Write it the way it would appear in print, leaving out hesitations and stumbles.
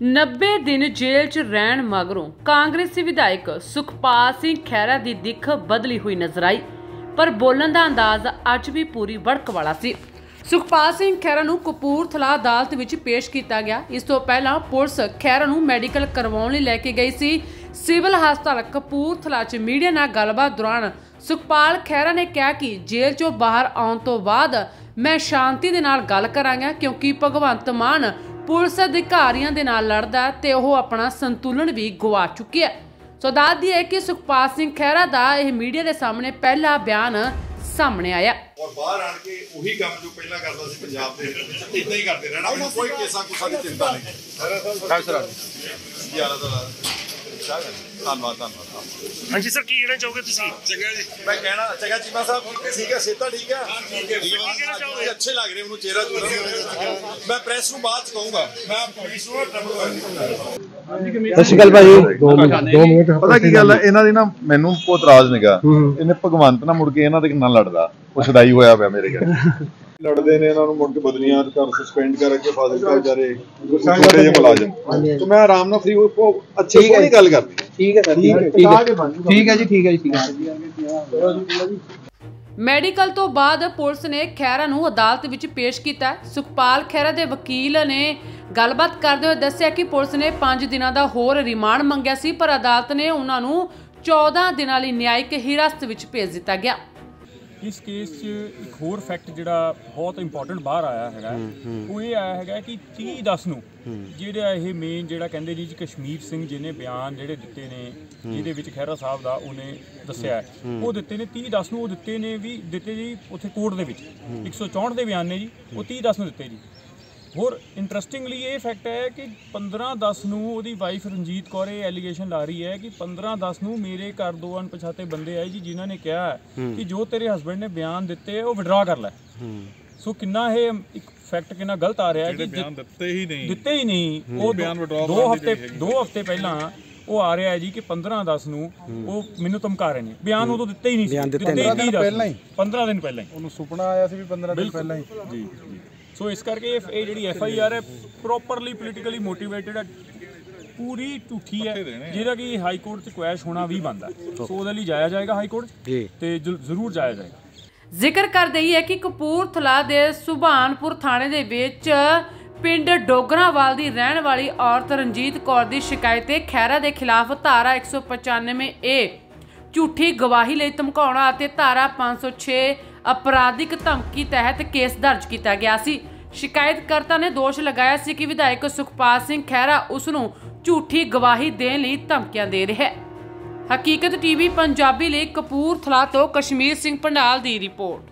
90 दिन जेल च रहन मगरों कांग्रेसी विधायक सुखपाल सिंह खैरा की दिख बदली हुई नजर आई, पर बोलन का अंदाज अज भी पूरी भड़क वाला सी। सुखपाल सिंह खैरा नूं कपूरथला अदालत विच पेश किया गया। इस तो पहला पुलिस खैरा नूं मैडिकल करवाउण लई लैके गई सी। सिविल हस्पताल कपूरथला च मीडिया नाल गलबात दौरान सुखपाल खैरा ने कहा कि जेल चों बाहर आउण तो बाद मैं शांति दे नाल गल करांगा, क्योंकि भगवंत मान पुलिस अधिकारियों के नाल लड़दा ते ओह अपना संतुलन भी गवा चुके हैं। सो दस दी है कि सुखपाल सिंह खैरा का यह मीडिया के सामने पहला बयान सामने आया और बाहर आन के वही काम जो पहला करता सी पंजाब दे इतना ही करते रहना, मैंने कोई केसा कुसा की चिंता नहीं। धन्यवाद धन्यवाद। हाँ जी सर, की कहना चाहोगे तुसी? चंगा जी, मैं कहना चंगा चीमा साहब ठीक है, सेहत ठीक है, अच्छे लग रहे उन्होंने चेहरा चूरा। मैं प्रेस को बाद कहूँगा, मैं पुलिस को पता की गल है इन्हां दी ना मैनूं कोई इतराज नहींगा। इन्हें भगवंत ना मुड़ के इन्हां दे नाल लड़दा, वो छड़ाई होया पिया मेरे घर लड़दे ने, इन्हां नूं मुड़ के बदलियां कर सस्पेंड करके फाजिलका बेचारे छोटे ਜਿਹੇ मुलाजम। तो मैं आराम नाल फ्री हो अच्छे सोहनी गल करदी। ठीक है सर, ठीक है जी, ठीक है जी। मैडिकल तो बाद पुलिस ने खैरा नूं अदालत विच पेश किया। सुखपाल खैरा दे वकील ने गलबात करदे होए दस्सिया कि पुलिस ने 5 दिनों का होर रिमांड मंगिया सी, पर अदालत ने उन्हां नूं 14 दिनों लई न्यायिक हिरासत विच भेज दिता गया। इस केस च एक होर फैक्ट जिहड़ा बहुत इंपॉर्टेंट बाहर आया है वो ये आया है कि 30/10 नूं जिहड़ा ये मेन जिहड़ा कहंदे जी कश्मीर सिंह जिन्हें बयान जिहड़े दिते ने जिहदे विच खैरा साहब दा उन्हें दस्सिया वो दिते ने 30/10 नूं दिते जी उत्थे कोर्ट दे विच 164 दे बयान ने जी, वो 30/10 नूं दिते जी। होर इंटरस्टिंगली ये फैक्ट है कि 15/10 नूं ओहदी वाइफ रंजीत कौर ये एलीगेशन ला रही है कि 15/10 नूं मेरे घर 2 अनपछाते बंदे आए जी जिन्हों ने कहा कि जो तेरे हस्बैंड ने बयान दिते वो विड्रॉ कर लै। सो कितना ये एक फैक्ट कितना गलत आ रहा है कि बयान दिते ही नहीं वो बयान 2 हफ्ते पहला वो आ रहा है जी कि 15/10 नूं वो मैनूं धमका रहे हैं। बयान उदों दिते ही नहीं, 15 दिन पहला ही सुपना आया सी 15 दिन पहला ही जी। सो इस करके ये जी FIR है प्रॉपरली पोलिटिकली मोटिवेटेड है, पूरी झूठी है, जिहदा कि हाई कोर्ट च क्वैश होना भी बनता है। सो उहदे लई जाया जाएगा हाई कोर्ट ते जरूर जाया जाएगा। जिक्र कर दई है कि कपूरथला दे सुभानपुर थाणे दे विच पिंड डोगरावाल दी रहण वाली औरत रंजीत कौर दी शिकायत ते खैरा दे खिलाफ धारा 195A झूठी गवाही लई धमकाउणा अते धारा 506 अपराधिक धमकी तहत केस दर्ज किया गया सी। शिकायतकर्ता ने दोष लगाया सी कि विधायक सुखपाल सिंह खैरा उसनूं झूठी गवाही देण लई धमकियां दे रहा है। हकीकत TV पंजाबी लई कपूरथला तो कश्मीर सिंह पंडाल दी रिपोर्ट।